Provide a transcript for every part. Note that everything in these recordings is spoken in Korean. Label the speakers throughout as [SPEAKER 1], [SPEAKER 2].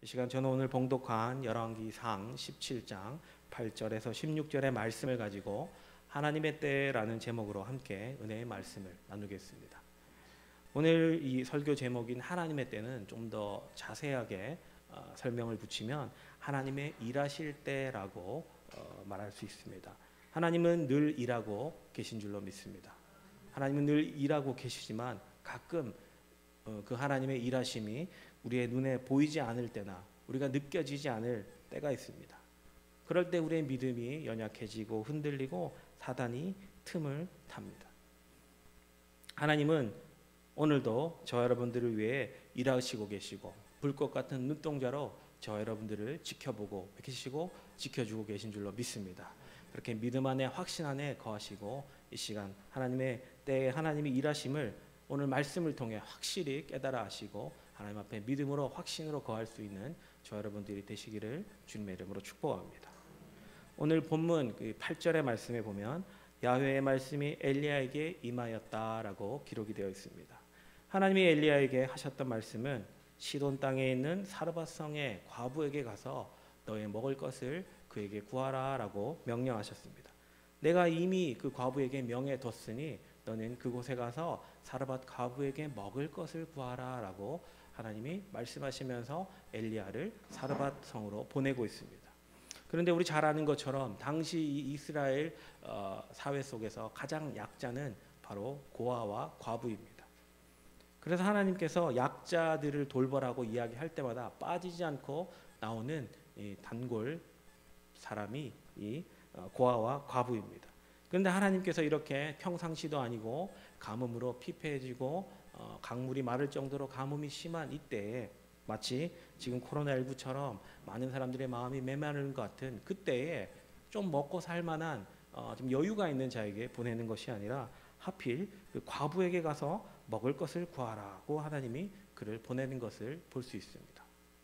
[SPEAKER 1] 이 시간 저는 오늘 봉독한 열왕기상 17장 8절에서 16절의 말씀을 가지고 하나님의 때라는 제목으로 함께 은혜의 말씀을 나누겠습니다. 오늘 이 설교 제목인 하나님의 때는 좀 더 자세하게 설명을 붙이면 하나님의 일하실 때라고 말할 수 있습니다. 하나님은 늘 일하고 계신 줄로 믿습니다. 하나님은 늘 일하고 계시지만 가끔 그 하나님의 일하심이 우리의 눈에 보이지 않을 때나 우리가 느껴지지 않을 때가 있습니다. 그럴 때 우리의 믿음이 연약해지고 흔들리고 사단이 틈을 탑니다. 하나님은 오늘도 저 여러분들을 위해 일하시고 계시고 불꽃 같은 눈동자로 저 여러분들을 지켜보고 계시고 지켜주고 계신 줄로 믿습니다. 그렇게 믿음 안에 확신 안에 거하시고 이 시간 하나님의 때에 하나님이 일하심을 오늘 말씀을 통해 확실히 깨달아 하시고 하나님 앞에 믿음으로 확신으로 거할 수 있는 저 여러분들이 되시기를 주님의 이름으로 축복합니다. 오늘 본문 8절의 말씀에 보면 야훼의 말씀이 엘리야에게 임하였다라고 기록이 되어 있습니다. 하나님이 엘리야에게 하셨던 말씀은 시돈 땅에 있는 사르밧 성의 과부에게 가서 너의 먹을 것을 그에게 구하라라고 명령하셨습니다. 내가 이미 그 과부에게 명해뒀으니 너는 그곳에 가서 사르밧 과부에게 먹을 것을 구하라라고 하나님이 말씀하시면서 엘리야를 사르밧 성으로 보내고 있습니다. 그런데 우리 잘 아는 것처럼 당시 이 이스라엘 사회 속에서 가장 약자는 바로 고아와 과부입니다. 그래서 하나님께서 약자들을 돌보라고 이야기할 때마다 빠지지 않고 나오는 이 단골 사람이 이 고아와 과부입니다. 그런데 하나님께서 이렇게 평상시도 아니고 가뭄으로 피폐해지고 강물이 마를 정도로 가뭄이 심한 이때에 마치 지금 코로나19처럼 많은 사람들의 마음이 메마른 것 같은 그때에 좀 먹고 살 만한 좀 여유가 있는 자에게 보내는 것이 아니라 하필 그 과부에게 가서 먹을 것을 구하라고 하나님이 그를 보내는 것을 볼 수 있습니다.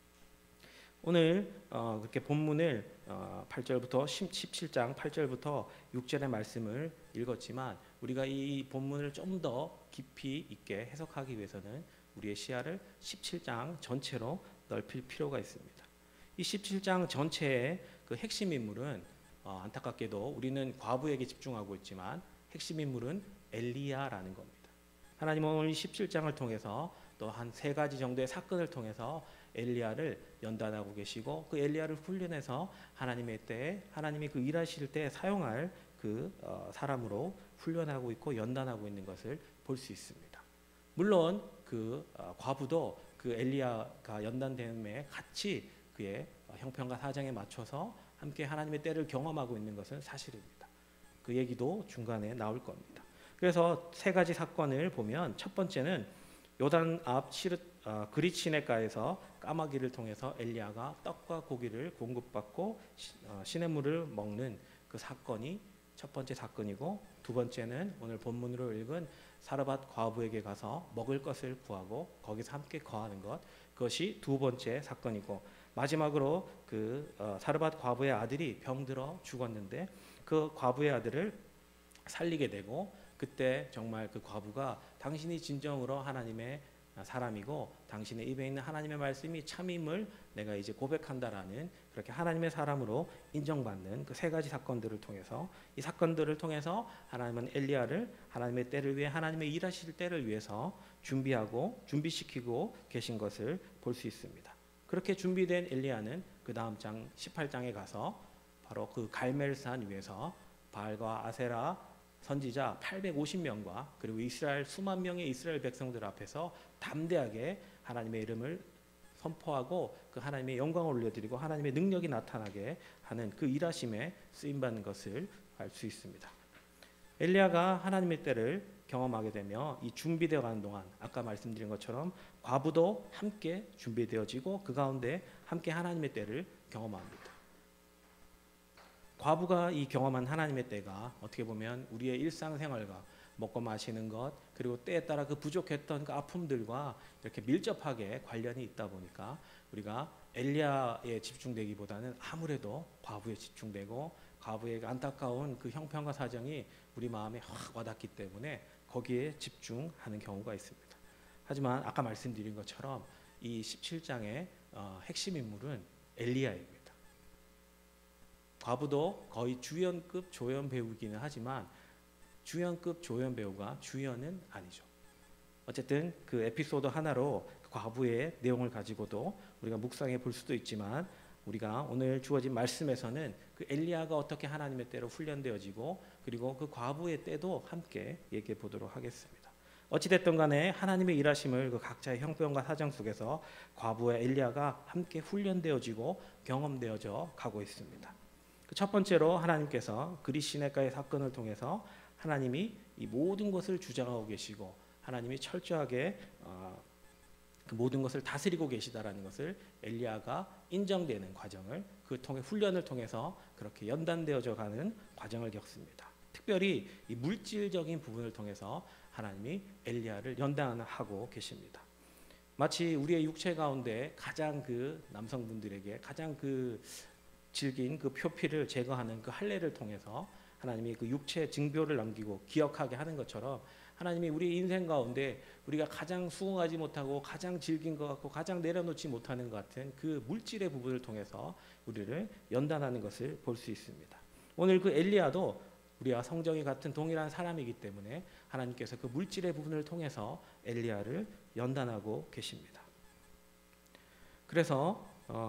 [SPEAKER 1] 오늘 그렇게 본문을 8절부터 17장 8절부터 6절의 말씀을 읽었지만 우리가 이 본문을 좀 더 깊이 있게 해석하기 위해서는 우리의 시야를 17장 전체로 넓힐 필요가 있습니다. 이 17장 전체의 그 핵심 인물은 안타깝게도 우리는 과부에게 집중하고 있지만 핵심 인물은 엘리야라는 겁니다. 하나님은 오늘 이 17장을 통해서 또 한 3가지 정도의 사건을 통해서 엘리야를 연단하고 계시고 그 엘리야를 훈련해서 하나님의 때에 하나님이 그 일하실 때 사용할 그 사람으로 훈련하고 있고 연단하고 있는 것을 볼 수 있습니다. 물론 그 과부도 그 엘리야가 연단됨에 같이 그의 형편과 사정에 맞춰서 함께 하나님의 때를 경험하고 있는 것은 사실입니다. 그 얘기도 중간에 나올 겁니다. 그래서 3가지 사건을 보면 첫 번째는 요단 앞 그릿시내가에서 까마귀를 통해서 엘리야가 떡과 고기를 공급받고 시냇물을 먹는 그 사건이 첫 번째 사건이고, 두 번째는 오늘 본문으로 읽은 사르밧 과부에게 가서 먹을 것을 구하고 거기서 함께 거하는 것, 그것이 두 번째 사건이고, 마지막으로 그 사르밧 과부의 아들이 병들어 죽었는데 그 과부의 아들을 살리게 되고, 그때 정말 그 과부가 당신이 진정으로 하나님의 사람이고 당신의 입에 있는 하나님의 말씀이 참임을 내가 이제 고백한다라는, 그렇게 하나님의 사람으로 인정받는 그 3가지 사건들을 통해서, 이 사건들을 통해서 하나님은 엘리야를 하나님의 때를 위해, 하나님의 일하실 때를 위해서 준비시키고 계신 것을 볼 수 있습니다. 그렇게 준비된 엘리야는 그 다음 장 18장에 가서 바로 그 갈멜산 위에서 바알과 아세라 선지자 850명과 그리고 이스라엘 수만 명의 이스라엘 백성들 앞에서 담대하게 하나님의 이름을 선포하고 그 하나님의 영광을 올려드리고 하나님의 능력이 나타나게 하는 그 일하심에 쓰임받는 것을 알 수 있습니다. 엘리야가 하나님의 때를 경험하게 되며 이 준비되어 가는 동안 아까 말씀드린 것처럼 과부도 함께 준비되어지고 그 가운데 함께 하나님의 때를 경험합니다. 과부가 이 경험한 하나님의 때가 어떻게 보면 우리의 일상생활과 먹고 마시는 것, 그리고 때에 따라 그 부족했던 그 아픔들과 이렇게 밀접하게 관련이 있다 보니까 우리가 엘리야에 집중되기보다는 아무래도 과부에 집중되고 과부의 안타까운 그 형편과 사정이 우리 마음에 확 와닿기 때문에 거기에 집중하는 경우가 있습니다. 하지만 아까 말씀드린 것처럼 이 17장에 핵심 인물은 엘리야입니다. 과부도 거의 주연급 조연 배우이기는 하지만 주연급 조연 배우가 주연은 아니죠. 어쨌든 그 에피소드 하나로 과부의 내용을 가지고도 우리가 묵상해 볼 수도 있지만 우리가 오늘 주어진 말씀에서는 그 엘리야가 어떻게 하나님의 때로 훈련되어지고 그리고 그 과부의 때도 함께 얘기해 보도록 하겠습니다. 어찌됐든 간에 하나님의 일하심을 그 각자의 형편과 사정 속에서 과부와 엘리야가 함께 훈련되어지고 경험되어져 가고 있습니다. 첫 번째로 하나님께서 그릿시내가의 사건을 통해서 하나님이 이 모든 것을 주장하고 계시고 하나님이 철저하게 그 모든 것을 다스리고 계시다라는 것을 엘리야가 인정되는 과정을 그 통해 훈련을 통해서 그렇게 연단되어져 가는 과정을 겪습니다. 특별히 이 물질적인 부분을 통해서 하나님이 엘리야를 연단하고 계십니다. 마치 우리의 육체 가운데 가장 그 남성분들에게 가장 그 질긴 그 표피를 제거하는 그 할례를 통해서 하나님이 그 육체 징표를 남기고 기억하게 하는 것처럼 하나님이 우리 인생 가운데 우리가 가장 수긍하지 못하고 가장 질긴 것 같고 가장 내려놓지 못하는 것 같은 그 물질의 부분을 통해서 우리를 연단하는 것을 볼 수 있습니다. 오늘 그 엘리야도 우리와 성정이 같은 동일한 사람이기 때문에 하나님께서 그 물질의 부분을 통해서 엘리야를 연단하고 계십니다. 그래서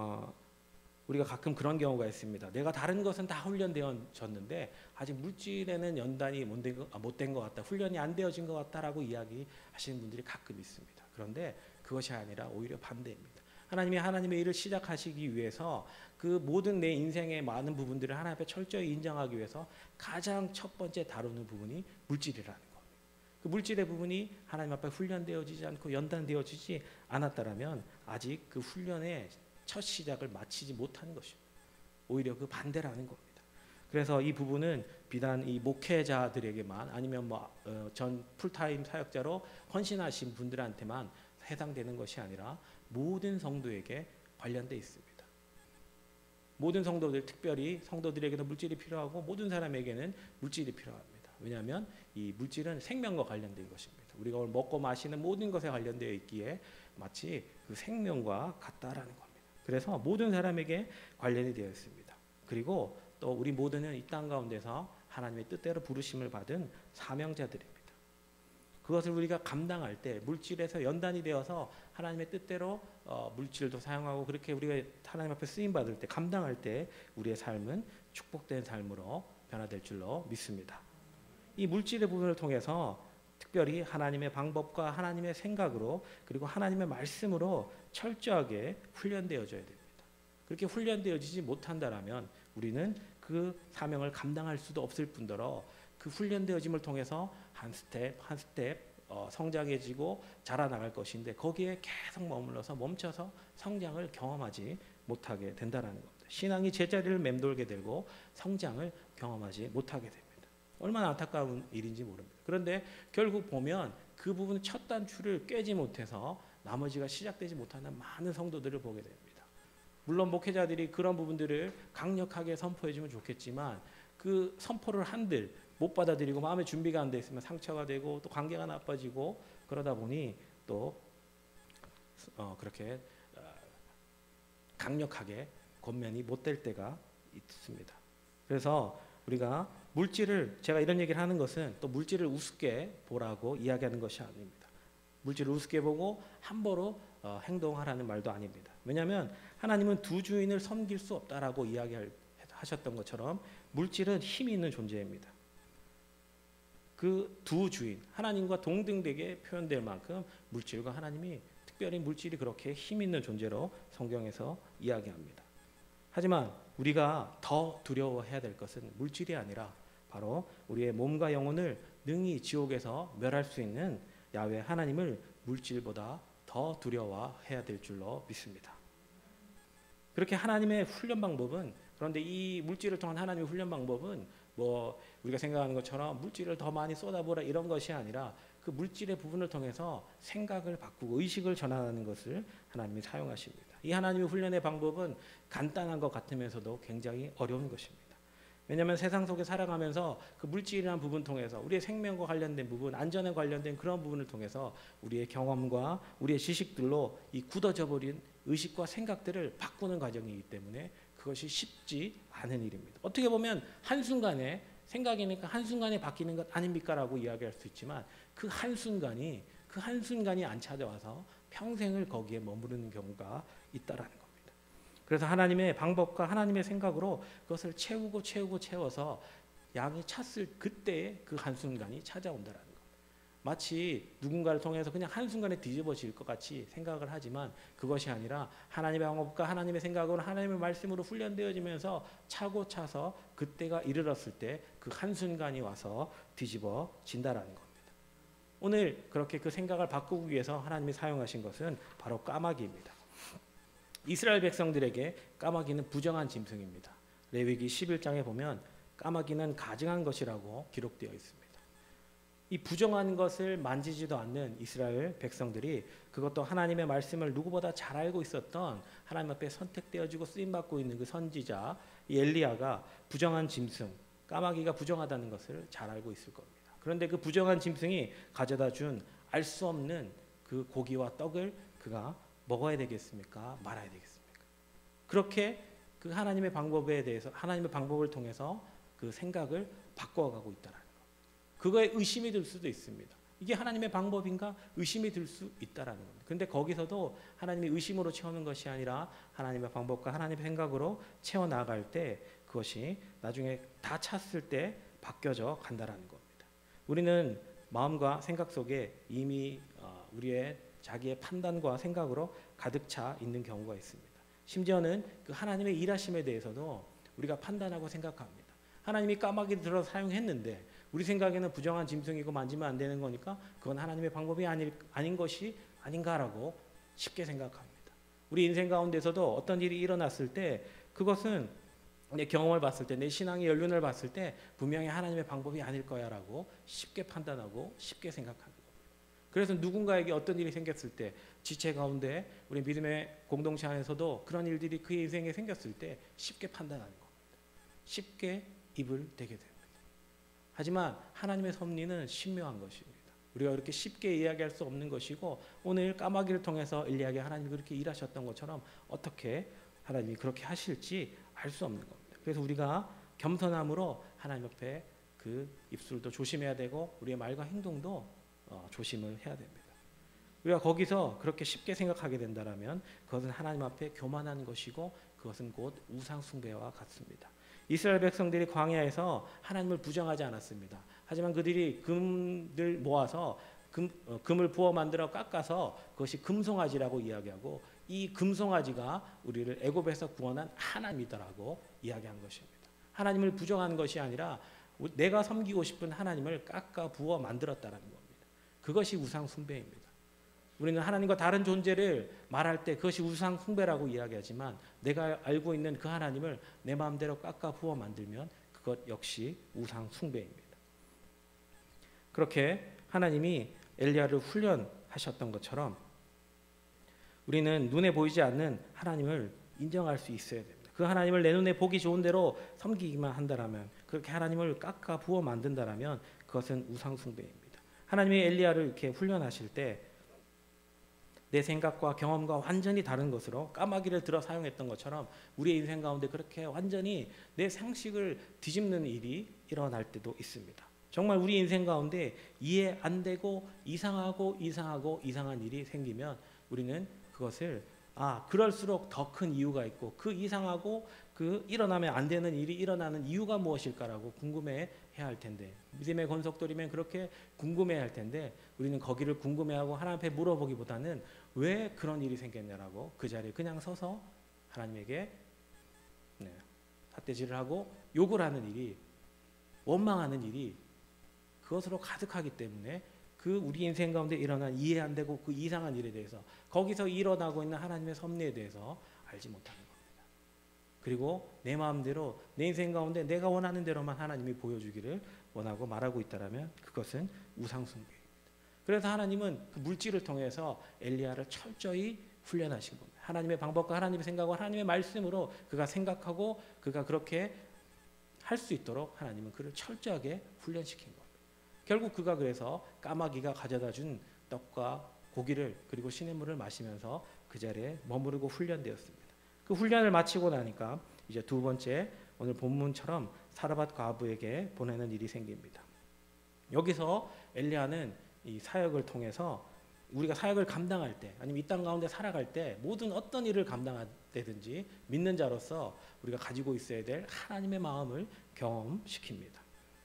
[SPEAKER 1] 우리가 가끔 그런 경우가 있습니다. 내가 다른 것은 다 훈련되어졌는데 아직 물질에는 연단이 못된 것 같다, 훈련이 안 되어진 것 같다라고 이야기하시는 분들이 가끔 있습니다. 그런데 그것이 아니라 오히려 반대입니다. 하나님이 하나님의 일을 시작하시기 위해서 그 모든 내 인생의 많은 부분들을 하나님 앞에 철저히 인정하기 위해서 가장 첫 번째 다루는 부분이 물질이라는 겁니다. 그 물질의 부분이 하나님 앞에 훈련되어지지 않고 연단되어지지 않았다라면 아직 그 훈련의 첫 시작을 마치지 못하는 것입니다. 오히려 그 반대라는 겁니다. 그래서 이 부분은 비단 이 목회자들에게만 아니면 전 풀타임 사역자로 헌신하신 분들한테만 해당되는 것이 아니라 모든 성도에게 관련돼 있습니다. 모든 성도들, 특별히 성도들에게도 물질이 필요하고 모든 사람에게는 물질이 필요합니다. 왜냐하면 이 물질은 생명과 관련된 것입니다. 우리가 오늘 먹고 마시는 모든 것에 관련되어 있기에 마치 그 생명과 같다라는 겁니다. 그래서 모든 사람에게 관련이 되어 있습니다. 그리고 또 우리 모두는 이 땅 가운데서 하나님의 뜻대로 부르심을 받은 사명자들입니다. 그것을 우리가 감당할 때 물질에서 연단이 되어서 하나님의 뜻대로 물질도 사용하고 그렇게 우리가 하나님 앞에 쓰임 받을 때 감당할 때 우리의 삶은 축복된 삶으로 변화될 줄로 믿습니다. 이 물질의 부분을 통해서 특별히 하나님의 방법과 하나님의 생각으로 그리고 하나님의 말씀으로 철저하게 훈련되어져야 됩니다. 그렇게 훈련되어지지 못한다라면 우리는 그 사명을 감당할 수도 없을 뿐더러 그 훈련되어짐을 통해서 한 스텝 한 스텝 성장해지고 자라나갈 것인데 거기에 계속 머물러서 멈춰서 성장을 경험하지 못하게 된다는 겁니다. 신앙이 제자리를 맴돌게 되고 성장을 경험하지 못하게 됩니다. 얼마나 안타까운 일인지 모릅니다. 그런데 결국 보면 그 부분 첫 단추를 꿰지 못해서 나머지가 시작되지 못하는 많은 성도들을 보게 됩니다. 물론 목회자들이 그런 부분들을 강력하게 선포해주면 좋겠지만 그 선포를 한들 못 받아들이고 마음의 준비가 안 돼 있으면 상처가 되고 또 관계가 나빠지고 그러다 보니 또 그렇게 강력하게 권면이 못 될 때가 있습니다. 그래서 우리가 물질을 제가 이런 얘기를 하는 것은 또 물질을 우습게 보라고 이야기하는 것이 아닙니다. 물질을 우습게 보고 함부로 행동하라는 말도 아닙니다. 왜냐하면 하나님은 두 주인을 섬길 수 없다라고 이야기하셨던 것처럼 물질은 힘이 있는 존재입니다. 그 두 주인 하나님과 동등되게 표현될 만큼 물질과 하나님이 특별히 물질이 그렇게 힘 있는 존재로 성경에서 이야기합니다. 하지만 우리가 더 두려워해야 될 것은 물질이 아니라 바로 우리의 몸과 영혼을 능히 지옥에서 멸할 수 있는 야훼 하나님을 물질보다 더 두려워해야 될 줄로 믿습니다. 그렇게 하나님의 훈련 방법은 그런데 이 물질을 통한 하나님의 훈련 방법은 우리가 생각하는 것처럼 물질을 더 많이 쏟아보라 이런 것이 아니라 그 물질의 부분을 통해서 생각을 바꾸고 의식을 전환하는 것을 하나님이 사용하십니다. 이 하나님의 훈련의 방법은 간단한 것 같으면서도 굉장히 어려운 것입니다. 왜냐하면 세상 속에 살아가면서 그 물질이라는 부분 통해서 우리의 생명과 관련된 부분, 안전에 관련된 그런 부분을 통해서 우리의 경험과 우리의 지식들로 이 굳어져 버린 의식과 생각들을 바꾸는 과정이기 때문에 그것이 쉽지 않은 일입니다. 어떻게 보면 한순간에 생각이니까 한순간에 바뀌는 것 아닙니까? 라고 이야기할 수 있지만 그 한순간이 안 찾아와서 평생을 거기에 머무르는 경우가 있다라는 겁니다. 그래서 하나님의 방법과 하나님의 생각으로 그것을 채워서 양이 찼을 그때의 그 한순간이 찾아온다라는 겁니다. 마치 누군가를 통해서 그냥 한순간에 뒤집어질 것 같이 생각을 하지만 그것이 아니라 하나님의 방법과 하나님의 생각으로 하나님의 말씀으로 훈련되어지면서 차고 차서 그때가 이르렀을 때 그 한순간이 와서 뒤집어진다라는 겁니다. 오늘 그렇게 그 생각을 바꾸기 위해서 하나님이 사용하신 것은 바로 까마귀입니다. 이스라엘 백성들에게 까마귀는 부정한 짐승입니다. 레위기 11장에 보면 까마귀는 가증한 것이라고 기록되어 있습니다. 이 부정한 것을 만지지도 않는 이스라엘 백성들이 그것도 하나님의 말씀을 누구보다 잘 알고 있었던 하나님 앞에 선택되어지고 쓰임받고 있는 그 선지자 엘리야가 부정한 짐승, 까마귀가 부정하다는 것을 잘 알고 있을 겁니다. 그런데 그 부정한 짐승이 가져다 준 알 수 없는 그 고기와 떡을 그가 먹어야 되겠습니까? 말아야 되겠습니까? 그렇게 그 하나님의 방법에 대해서 하나님의 방법을 통해서 그 생각을 바꿔가고 있다라는 것. 그거에 의심이 들 수도 있습니다. 이게 하나님의 방법인가? 의심이 들 수 있다라는 겁니다. 그런데 거기서도 하나님이 의심으로 채우는 것이 아니라 하나님의 방법과 하나님의 생각으로 채워 나갈 때 그것이 나중에 다 찼을 때 바뀌어져 간다라는 겁니다. 우리는 마음과 생각 속에 이미 우리의 자기의 판단과 생각으로 가득 차 있는 경우가 있습니다. 심지어는 그 하나님의 일하심에 대해서도 우리가 판단하고 생각합니다. 하나님이 까마귀를 들어 사용했는데 우리 생각에는 부정한 짐승이고 만지면 안 되는 거니까 그건 하나님의 방법이 아닌 것이 아닌가라고 쉽게 생각합니다. 우리 인생 가운데서도 어떤 일이 일어났을 때 그것은 내 경험을 봤을 때 내 신앙의 연륜을 봤을 때 분명히 하나님의 방법이 아닐 거야라고 쉽게 판단하고 쉽게 생각합니다. 그래서 누군가에게 어떤 일이 생겼을 때 지체 가운데 우리 믿음의 공동체 안에서도 그런 일들이 그의 인생에 생겼을 때 쉽게 판단하는 겁니다. 쉽게 입을 대게 됩니다. 하지만 하나님의 섭리는 신묘한 것입니다. 우리가 그렇게 쉽게 이야기할 수 없는 것이고 오늘 까마귀를 통해서 엘리야에게 하나님이 그렇게 일하셨던 것처럼 어떻게 하나님이 그렇게 하실지 알 수 없는 겁니다. 그래서 우리가 겸손함으로 하나님 앞에 그 입술도 조심해야 되고 우리의 말과 행동도 조심을 해야 됩니다. 우리가 거기서 그렇게 쉽게 생각하게 된다면 그것은 하나님 앞에 교만한 것이고 그것은 곧 우상 숭배와 같습니다. 이스라엘 백성들이 광야에서 하나님을 부정하지 않았습니다. 하지만 그들이 금을 모아서 금을 부어 만들어 깎아서 그것이 금송아지라고 이야기하고 이 금송아지가 우리를 애굽에서 구원한 하나님이다라고 이야기한 것입니다. 하나님을 부정한 것이 아니라 내가 섬기고 싶은 하나님을 깎아 부어 만들었다라는 겁니다. 그것이 우상 숭배입니다. 우리는 하나님과 다른 존재를 말할 때 그것이 우상 숭배라고 이야기하지만 내가 알고 있는 그 하나님을 내 마음대로 깎아 부어 만들면 그것 역시 우상 숭배입니다. 그렇게 하나님이 엘리야를 훈련하셨던 것처럼 우리는 눈에 보이지 않는 하나님을 인정할 수 있어야 됩니다. 그 하나님을 내 눈에 보기 좋은 대로 섬기기만 한다라면 그렇게 하나님을 깎아 부어 만든다라면 그것은 우상 숭배입니다. 하나님이 엘리야를 이렇게 훈련하실 때 내 생각과 경험과 완전히 다른 것으로 까마귀를 들어 사용했던 것처럼 우리의 인생 가운데 그렇게 완전히 내 상식을 뒤집는 일이 일어날 때도 있습니다. 정말 우리 인생 가운데 이해 안 되고 이상한 일이 생기면 우리는 그것을 그럴수록 더 큰 이유가 있고 그 이상하고 그 일어나면 안 되는 일이 일어나는 이유가 무엇일까라고 궁금해해야 할 텐데 믿음의 권속들이면 그렇게 궁금해할 텐데 우리는 거기를 궁금해하고 하나님 앞에 물어보기보다는 왜 그런 일이 생겼냐라고 그 자리에 그냥 서서 하나님에게 삿대질을 하고 욕을 하는 일이 원망하는 일이 그것으로 가득하기 때문에 그 우리 인생 가운데 일어난 이해 안 되고 그 이상한 일에 대해서 거기서 일어나고 있는 하나님의 섭리에 대해서 알지 못하는 겁니다. 그리고 내 마음대로 내 인생 가운데 내가 원하는 대로만 하나님이 보여주기를 원하고 말하고 있다라면 그것은 우상 숭배입니다. 그래서 하나님은 그 물질을 통해서 엘리야를 철저히 훈련하신 겁니다. 하나님의 방법과 하나님의 생각과 하나님의 말씀으로 그가 생각하고 그가 그렇게 할 수 있도록 하나님은 그를 철저하게 훈련시킨 겁니다. 결국 그가 그래서 까마귀가 가져다 준 떡과 고기를 그리고 시냇물을 마시면서 그 자리에 머무르고 훈련되었습니다. 그 훈련을 마치고 나니까 이제 두 번째 오늘 본문처럼 사르밧 과부에게 보내는 일이 생깁니다. 여기서 엘리야는 이 사역을 통해서 우리가 사역을 감당할 때 아니면 이 땅 가운데 살아갈 때 모든 어떤 일을 감당하든지 믿는 자로서 우리가 가지고 있어야 될 하나님의 마음을 경험시킵니다.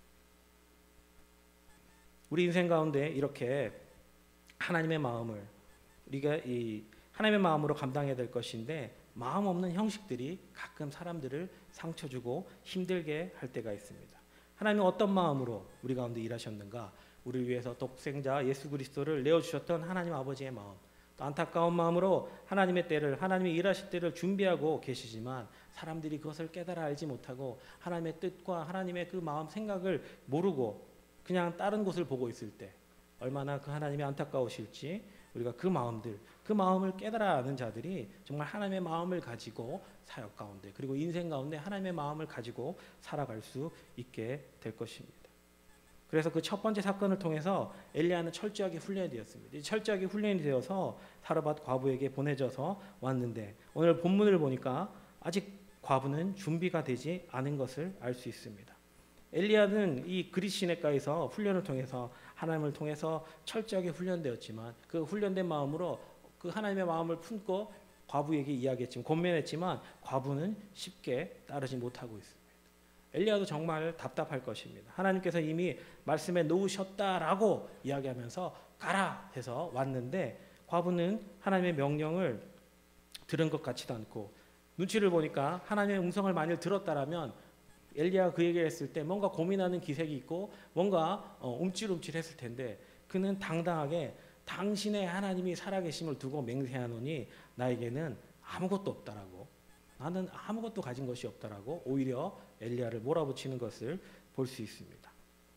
[SPEAKER 1] 우리 인생 가운데 이렇게 하나님의 마음을 우리가 이 하나님의 마음으로 감당해야 될 것인데 마음 없는 형식들이 가끔 사람들을 상처 주고 힘들게 할 때가 있습니다. 하나님은 어떤 마음으로 우리 가운데 일하셨는가? 우리를 위해서 독생자 예수 그리스도를 내어주셨던 하나님 아버지의 마음, 또 안타까운 마음으로 하나님의 때를, 하나님의 일하실 때를 준비하고 계시지만 사람들이 그것을 깨달아 알지 못하고 하나님의 뜻과 하나님의 그 마음 생각을 모르고 그냥 다른 곳을 보고 있을 때 얼마나 그 하나님이 안타까우실지 우리가 그 마음을 깨달아 아는 자들이 정말 하나님의 마음을 가지고 사역 가운데 그리고 인생 가운데 하나님의 마음을 가지고 살아갈 수 있게 될 것입니다. 그래서 그 첫 번째 사건을 통해서 엘리야는 철저하게 훈련이 되었습니다. 철저하게 훈련이 되어서 사르밧 과부에게 보내져서 왔는데 오늘 본문을 보니까 아직 과부는 준비가 되지 않은 것을 알 수 있습니다. 엘리야는 이 그릿 시내가에서 훈련을 통해서 하나님을 통해서 철저하게 훈련되었지만 그 훈련된 마음으로 그 하나님의 마음을 품고 과부에게 이야기했지만 권면했지만 과부는 쉽게 따르지 못하고 있습니다. 엘리야도 정말 답답할 것입니다. 하나님께서 이미 말씀에 놓으셨다라고 이야기하면서 가라 해서 왔는데 과부는 하나님의 명령을 들은 것 같지도 않고 눈치를 보니까 하나님의 음성을 만일 들었다라면 엘리야가 그 얘기를 했을 때 뭔가 고민하는 기색이 있고 뭔가 움찔움찔했을 텐데 그는 당당하게 당신의 하나님이 살아계심을 두고 맹세하노니 나에게는 아무것도 없다라고 나는 아무것도 가진 것이 없다라고 오히려 엘리야를 몰아붙이는 것을 볼 수 있습니다.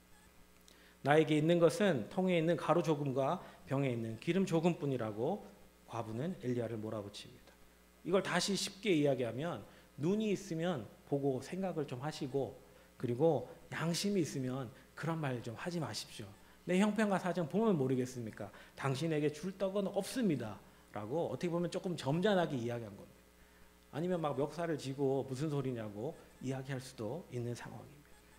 [SPEAKER 1] 나에게 있는 것은 통에 있는 가루 조금과 병에 있는 기름 조금뿐이라고 과부는 엘리야를 몰아붙입니다. 이걸 다시 쉽게 이야기하면 눈이 있으면 보고 생각을 좀 하시고 그리고 양심이 있으면 그런 말 좀 하지 마십시오. 내 형편과 사정 보면 모르겠습니까? 당신에게 줄 떡은 없습니다. 라고 어떻게 보면 조금 점잖하게 이야기한 겁니다. 아니면 막 멱살을 쥐고 무슨 소리냐고 이야기할 수도 있는 상황입니다.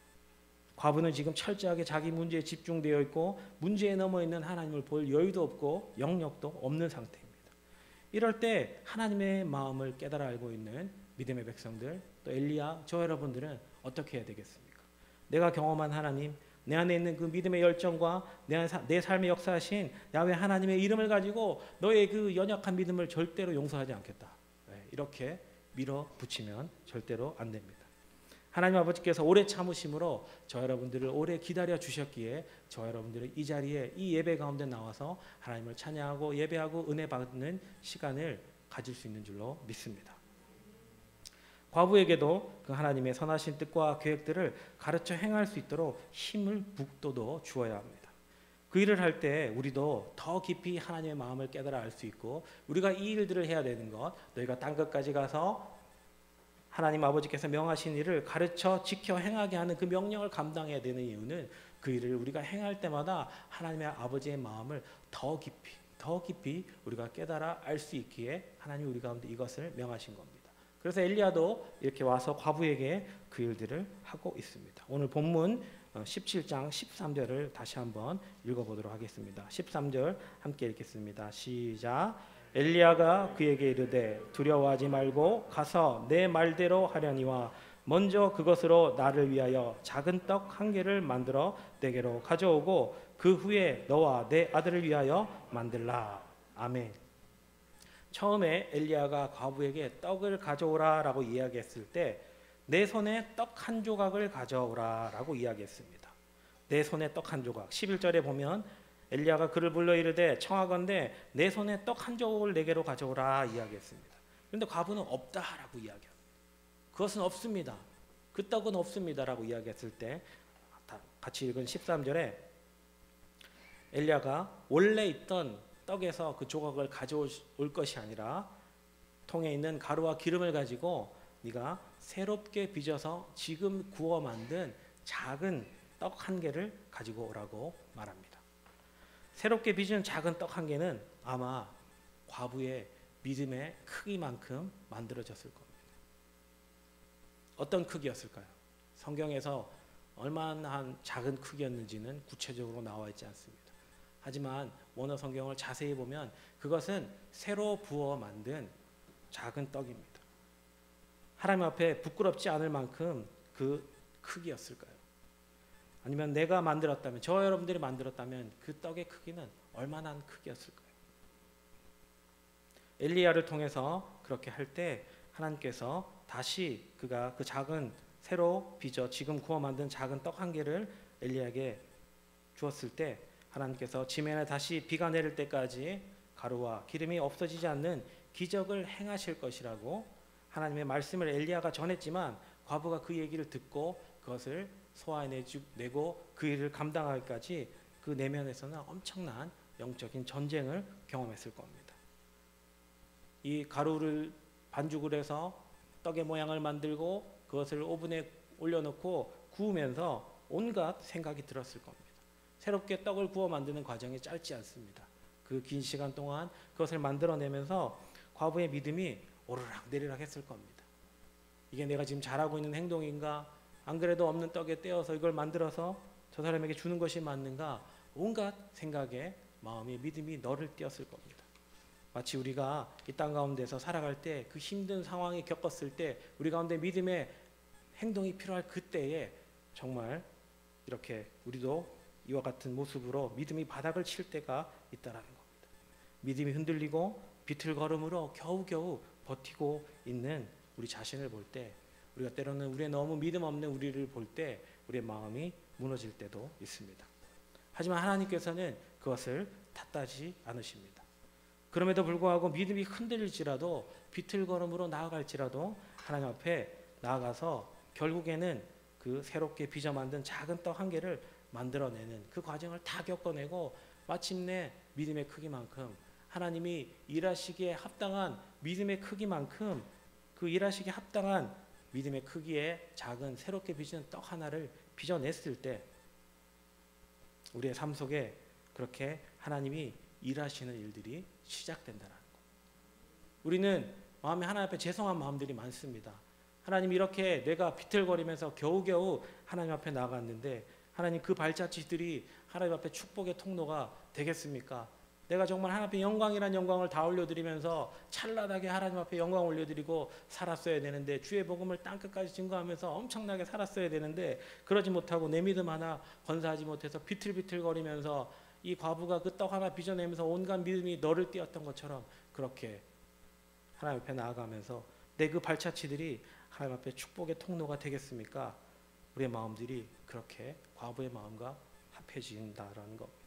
[SPEAKER 1] 과부는 지금 철저하게 자기 문제에 집중되어 있고 문제에 넘어 있는 하나님을 볼 여유도 없고 영역도 없는 상태입니다. 이럴 때 하나님의 마음을 깨달아 알고 있는 믿음의 백성들 또 엘리야 저 여러분들은 어떻게 해야 되겠습니까? 내가 경험한 하나님 내 안에 있는 그 믿음의 열정과 내 삶에 역사하신 야훼 하나님의 이름을 가지고 너의 그 연약한 믿음을 절대로 용서하지 않겠다. 이렇게 밀어붙이면 절대로 안 됩니다. 하나님 아버지께서 오래 참으심으로 저 여러분들을 오래 기다려 주셨기에 저 여러분들은 이 자리에 이 예배 가운데 나와서 하나님을 찬양하고 예배하고 은혜 받는 시간을 가질 수 있는 줄로 믿습니다. 과부에게도 그 하나님의 선하신 뜻과 계획들을 가르쳐 행할 수 있도록 힘을 북돋워 주어야 합니다. 그 일을 할 때 우리도 더 깊이 하나님의 마음을 깨달아 알 수 있고 우리가 이 일들을 해야 되는 것 너희가 땅 끝까지 가서 하나님 아버지께서 명하신 일을 가르쳐 지켜 행하게 하는 그 명령을 감당해야 되는 이유는 그 일을 우리가 행할 때마다 하나님의 아버지의 마음을 더 깊이 우리가 깨달아 알 수 있기에 하나님 우리 가운데 이것을 명하신 겁니다. 그래서 엘리야도 이렇게 와서 과부에게 그 일들을 하고 있습니다. 오늘 본문 17장 13절을 다시 한번 읽어보도록 하겠습니다. 13절 함께 읽겠습니다. 시작. 엘리야가 그에게 이르되 두려워하지 말고 가서 내 말대로 하려니와 먼저 그것으로 나를 위하여 작은 떡 한 개를 만들어 내게로 가져오고 그 후에 너와 내 아들을 위하여 만들라. 아멘. 처음에 엘리야가 과부에게 떡을 가져오라라고 이야기했을 때 내 손에 떡 한 조각을 가져오라라고 이야기했습니다. 내 손에 떡 한 조각. 11절에 보면 엘리야가 그를 불러 이르되 청하건대 내 손에 떡 한 조각을 내게로 가져오라 이야기했습니다. 그런데 과부는 없다라고 이야기합니다. 그것은 없습니다. 그 떡은 없습니다라고 이야기했을 때 같이 읽은 13절에 엘리야가 원래 있던 떡에서 그 조각을 가져올 것이 아니라 통에 있는 가루와 기름을 가지고 네가 새롭게 빚어서 지금 구워 만든 작은 떡 한 개를 가지고 오라고 말합니다. 새롭게 빚은 작은 떡 한 개는 아마 과부의 믿음의 크기만큼 만들어졌을 겁니다. 어떤 크기였을까요? 성경에서 얼마나 작은 크기였는지는 구체적으로 나와 있지 않습니다. 하지만 원어 성경을 자세히 보면 그것은 새로 부어 만든 작은 떡입니다. 하나님 앞에 부끄럽지 않을 만큼 그 크기였을까요? 아니면 내가 만들었다면, 저와 여러분들이 만들었다면 그 떡의 크기는 얼마나 크기였을까요? 엘리야를 통해서 그렇게 할 때 하나님께서 다시 그가 그 작은 새로 빚어 지금 구워 만든 작은 떡 한 개를 엘리야에게 주었을 때 하나님께서 지면에 다시 비가 내릴 때까지 가루와 기름이 없어지지 않는 기적을 행하실 것이라고 하나님의 말씀을 엘리야가 전했지만 과부가 그 얘기를 듣고 그것을 소화해내고 그 일을 감당하기까지 그 내면에서는 엄청난 영적인 전쟁을 경험했을 겁니다. 이 가루를 반죽을 해서 떡의 모양을 만들고 그것을 오븐에 올려놓고 구우면서 온갖 생각이 들었을 겁니다. 새롭게 떡을 구워 만드는 과정이 짧지 않습니다. 그 긴 시간 동안 그것을 만들어내면서 과부의 믿음이 오르락 내리락 했을 겁니다. 이게 내가 지금 잘하고 있는 행동인가? 안 그래도 없는 떡에 떼어서 이걸 만들어서 저 사람에게 주는 것이 맞는가? 온갖 생각에 마음의 믿음이 너를 띄었을 겁니다. 마치 우리가 이 땅 가운데서 살아갈 때 그 힘든 상황에 겪었을 때 우리 가운데 믿음의 행동이 필요할 그때에 정말 이렇게 우리도 이와 같은 모습으로 믿음이 바닥을 칠 때가 있다라는 겁니다. 믿음이 흔들리고 비틀거림으로 겨우겨우 버티고 있는 우리 자신을 볼 때, 우리가 때로는 우리의 너무 믿음 없는 우리를 볼 때 우리의 마음이 무너질 때도 있습니다. 하지만 하나님께서는 그것을 탓하지 않으십니다. 그럼에도 불구하고 믿음이 흔들릴지라도 비틀거림으로 나아갈지라도 하나님 앞에 나아가서 결국에는 그 새롭게 빚어 만든 작은 떡 한 개를 만들어내는 그 과정을 다 겪어내고 마침내 믿음의 크기만큼 하나님이 일하시기에 합당한 믿음의 크기만큼 그 일하시기에 합당한 믿음의 크기의 작은 새롭게 빚은 떡 하나를 빚어냈을 때 우리의 삶 속에 그렇게 하나님이 일하시는 일들이 시작된다는 것. 우리는 마음에 하나님 앞에 죄송한 마음들이 많습니다. 하나님 이렇게 내가 비틀거리면서 겨우겨우 하나님 앞에 나갔는데 하나님 그 발자취들이 하나님 앞에 축복의 통로가 되겠습니까? 내가 정말 하나님 앞에 영광이란 영광을 다 올려드리면서 찬란하게 하나님 앞에 영광 올려드리고 살았어야 되는데 주의 복음을 땅끝까지 증거하면서 엄청나게 살았어야 되는데 그러지 못하고 내 믿음 하나 건사하지 못해서 비틀비틀거리면서 이 과부가 그 떡 하나 빚어내면서 온갖 믿음이 너를 띄었던 것처럼 그렇게 하나님 앞에 나아가면서 내 그 발자취들이 하나님 앞에 축복의 통로가 되겠습니까? 우리의 마음들이 그렇게 과부의 마음과 합해진다라는 겁니다.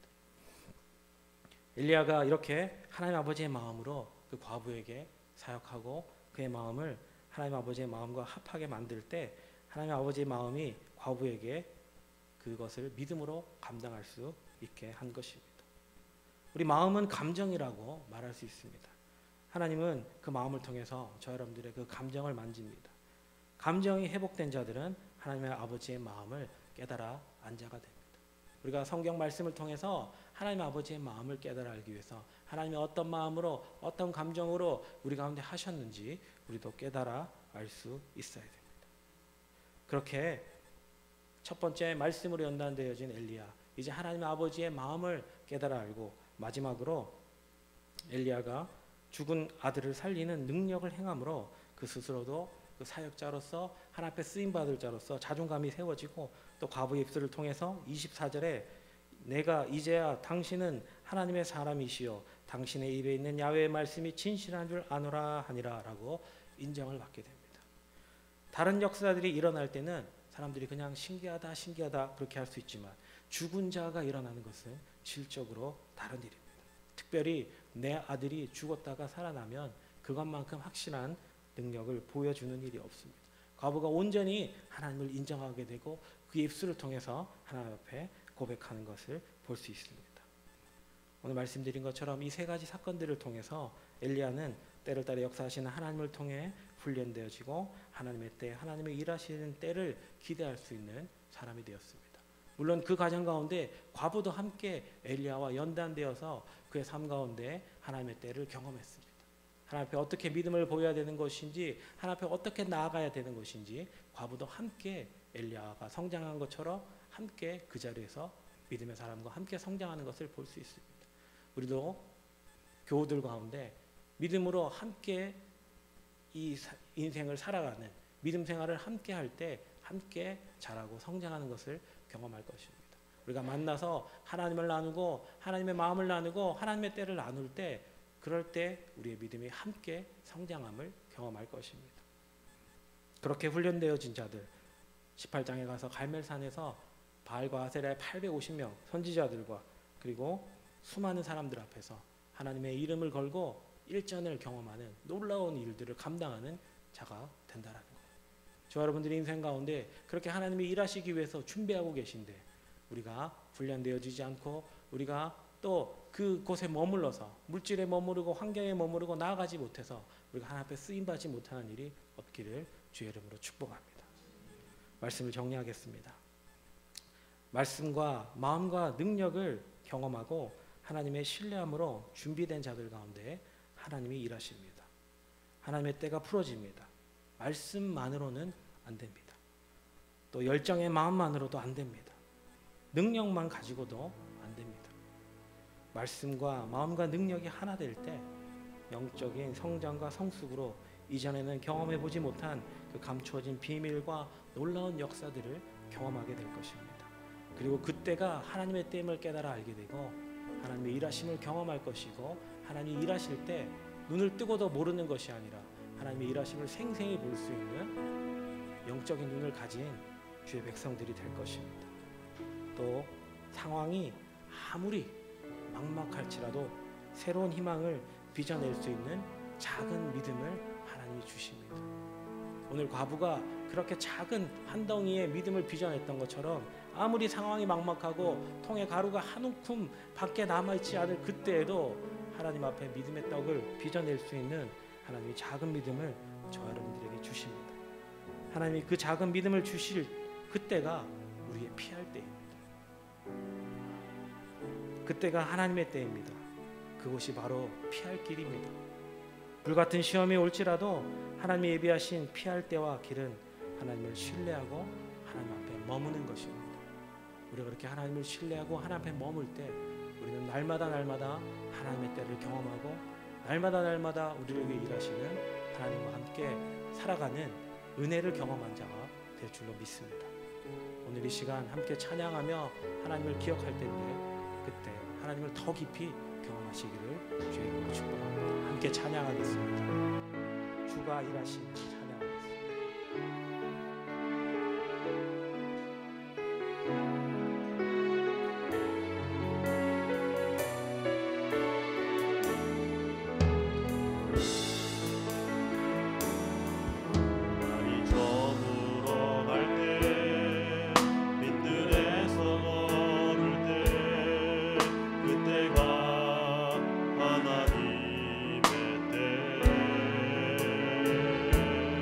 [SPEAKER 1] 엘리야가 이렇게 하나님 아버지의 마음으로 그 과부에게 사역하고 그의 마음을 하나님 아버지의 마음과 합하게 만들 때 하나님 아버지의 마음이 과부에게 그것을 믿음으로 감당할 수 있게 한 것입니다. 우리 마음은 감정이라고 말할 수 있습니다. 하나님은 그 마음을 통해서 저 여러분들의 그 감정을 만집니다. 감정이 회복된 자들은 하나님의 아버지의 마음을 깨달아 안 자가 됩니다. 우리가 성경 말씀을 통해서 하나님 아버지의 마음을 깨달아 알기 위해서 하나님이 어떤 마음으로 어떤 감정으로 우리 가운데 하셨는지 우리도 깨달아 알 수 있어야 됩니다. 그렇게 첫 번째 말씀으로 연단되어진 엘리야, 이제 하나님 아버지의 마음을 깨달아 알고 마지막으로 엘리야가 죽은 아들을 살리는 능력을 행함으로 그 스스로도 그 사역자로서 하나님 앞에 쓰임받을 자로서 자존감이 세워지고 또 과부의 입술을 통해서 24절에 내가 이제야 당신은 하나님의 사람이시요 당신의 입에 있는 야훼의 말씀이 진실한 줄 아노라 하니라 라고 인정을 받게 됩니다. 다른 역사들이 일어날 때는 사람들이 그냥 신기하다 신기하다 그렇게 할 수 있지만 죽은 자가 일어나는 것은 질적으로 다른 일입니다. 특별히 내 아들이 죽었다가 살아나면 그것만큼 확실한 능력을 보여주는 일이 없습니다. 과부가 온전히 하나님을 인정하게 되고 그 입술을 통해서 하나님 앞에 고백하는 것을 볼 수 있습니다. 오늘 말씀드린 것처럼 이 세 가지 사건들을 통해서 엘리야는 때를 따라 역사하시는 하나님을 통해 훈련되어지고 하나님의 때, 하나님의 일하시는 때를 기대할 수 있는 사람이 되었습니다. 물론 그 과정 가운데 과부도 함께 엘리야와 연단되어서 그의 삶 가운데 하나님의 때를 경험했습니다. 하나님 앞에 어떻게 믿음을 보여야 되는 것인지, 하나님 앞에 어떻게 나아가야 되는 것인지 과부도 함께 엘리야가 성장한 것처럼 함께 그 자리에서 믿음의 사람과 함께 성장하는 것을 볼 수 있습니다. 우리도 교우들 가운데 믿음으로 함께 이 인생을 살아가는 믿음 생활을 함께 할 때 함께 자라고 성장하는 것을 경험할 것입니다. 우리가 만나서 하나님을 나누고 하나님의 마음을 나누고 하나님의 때를 나눌 때, 그럴 때 우리의 믿음이 함께 성장함을 경험할 것입니다. 그렇게 훈련되어진 자들, 18장에 가서 갈멜산에서 바알과 아세라의 850명 선지자들과 그리고 수많은 사람들 앞에서 하나님의 이름을 걸고 일전을 경험하는 놀라운 일들을 감당하는 자가 된다라는 거예요. 저와 여러분들의 인생 가운데 그렇게 하나님이 일하시기 위해서 준비하고 계신데, 우리가 훈련되어지지 않고 우리가 또 그곳에 머물러서 물질에 머무르고 환경에 머무르고 나아가지 못해서 우리가 하나님 앞에 쓰임받지 못하는 일이 없기를 주의 이름으로 축복합니다. 말씀을 정리하겠습니다. 말씀과 마음과 능력을 경험하고 하나님의 신뢰함으로 준비된 자들 가운데 하나님이 일하십니다. 하나님의 때가 풀어집니다. 말씀만으로는 안 됩니다. 또 열정의 마음만으로도 안 됩니다. 능력만 가지고도 안 됩니다. 말씀과 마음과 능력이 하나 될 때 영적인 성장과 성숙으로 이전에는 경험해 보지 못한 그 감추어진 비밀과 놀라운 역사들을 경험하게 될 것입니다. 그리고 그때가 하나님의 때임을 깨달아 알게 되고 하나님의 일하심을 경험할 것이고, 하나님이 일하실 때 눈을 뜨고도 모르는 것이 아니라 하나님의 일하심을 생생히 볼 수 있는 영적인 눈을 가진 주의 백성들이 될 것입니다. 또 상황이 아무리 막막할지라도 새로운 희망을 빚어낼 수 있는 작은 믿음을 하나님이 주십니다. 오늘 과부가 그렇게 작은 한 덩이의 믿음을 빚어냈던 것처럼 아무리 상황이 막막하고 통에 가루가 한 움큼 밖에 남아있지 않을 그때에도 하나님 앞에 믿음의 떡을 빚어낼 수 있는 하나님이 작은 믿음을 저와 여러분들에게 주십니다. 하나님이 그 작은 믿음을 주실 그때가 우리의 피할 때입니다. 그때가 하나님의 때입니다. 그곳이 바로 피할 길입니다. 불같은 시험이 올지라도 하나님이 예비하신 피할 때와 길은 하나님을 신뢰하고 하나님 앞에 머무는 것입니다. 우리가 그렇게 하나님을 신뢰하고 하나님 앞에 머물 때 우리는 날마다 하나님의 때를 경험하고 날마다 우리를 위해 일하시는 하나님과 함께 살아가는 은혜를 경험한 자가 될 줄로 믿습니다. 오늘 이 시간 함께 찬양하며 하나님을 기억할 때인데, 그때 하나님을 더 깊이 경험하시기를 주의 이름으로 축복합니다. 함께 찬양하겠습니다. 주가 일하시는 찬양하겠습니다.
[SPEAKER 2] 하나님의 때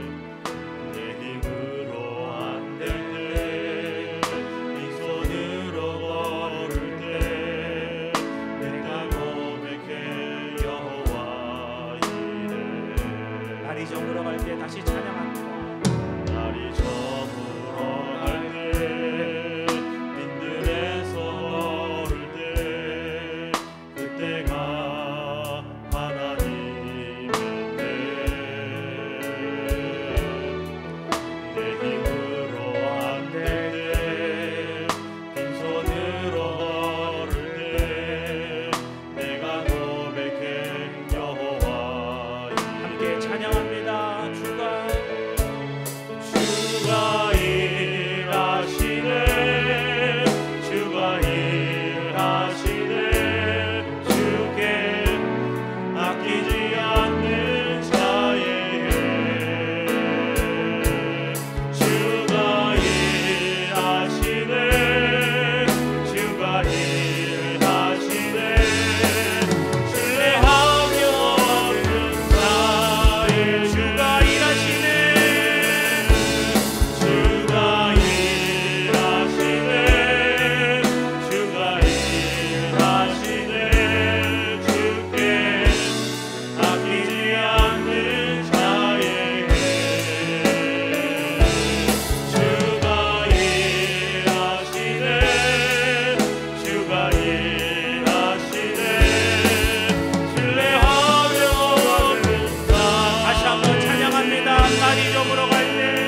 [SPEAKER 1] 날이 저물어 갈때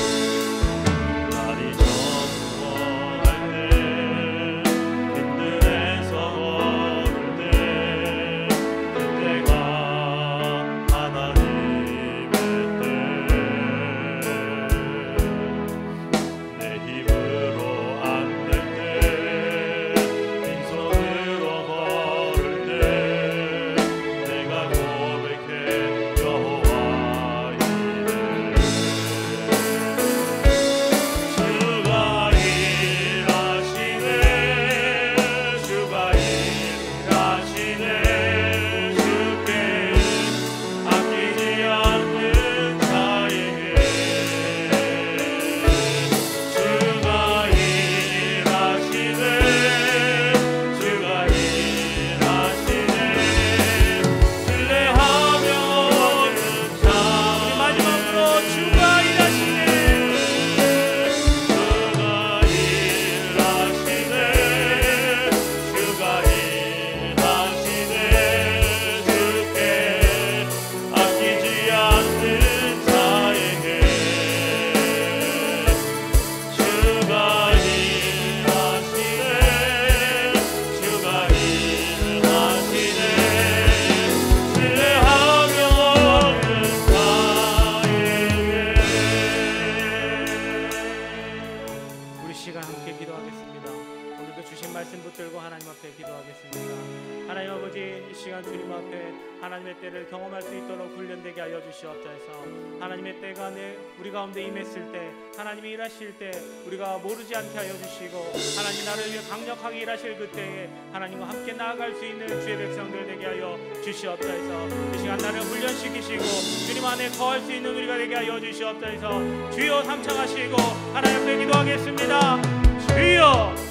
[SPEAKER 1] 말씀 붙들고 하나님 앞에 기도하겠습니다. 하나님 아버지, 이 시간 주님 앞에 하나님의 때를 경험할 수 있도록 훈련되게 하여 주시옵소서. 하나님의 때가 우리 가운데 임했을 때, 하나님이 일하실 때 우리가 모르지 않게 하여 주시고, 하나님 나를 위해 강력하게 일하실 그때에 하나님과 함께 나아갈 수 있는 주의 백성들 되게 하여 주시옵소서. 이 시간 나를 훈련시키시고 주님 안에 거할 수 있는 우리가 되게 하여 주시옵소서. 주여 삼창하시고 하나님 앞에 기도하겠습니다. 주여